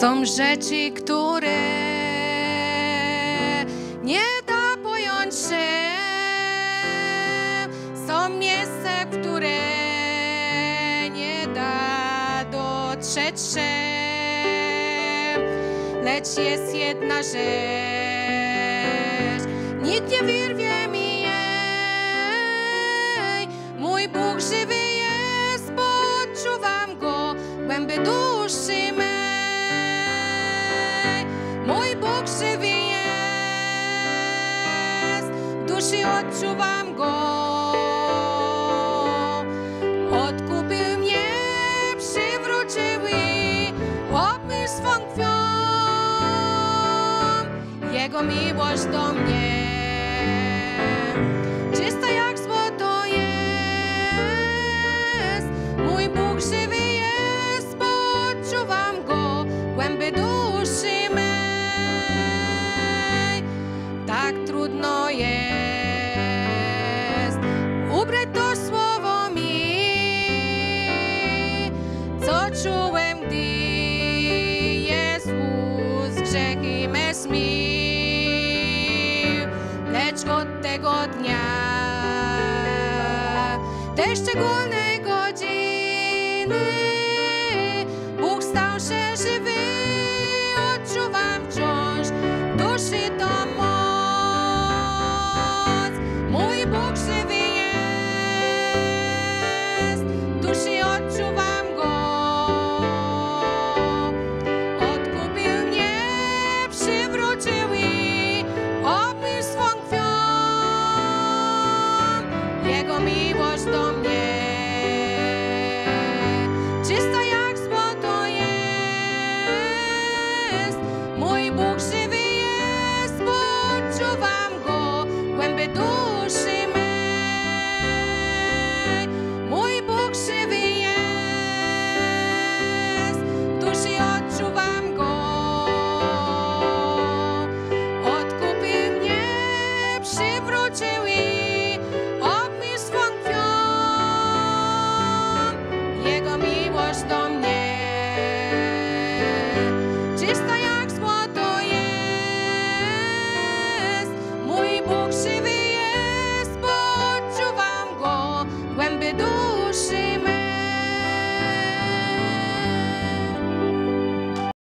Są rzeczy, które nie da pojąć się. Są miejsca, w które nie da dotrzeć się. Lecz jest jedna rzecz, nikt nie wyrwie mi jej. Mój Bóg żywy jest, poczuwam Go w głębi duszy mej. Mój Bóg żywy jest, w duszy odczuwam Go. Odkupił mnie, przywrócił i obmył swą krwią. Jego miłość do mnie czysta jak złoto jest. Mój Bóg żywy jest, poczuwam Go w głębi duszy mej. Tak trudno jest ubrać to słowo mi, co czułem, gdy Jezus grzechy me zmył. Lecz od tego dnia, tej szczególnej godziny, Bóg stał się żywy.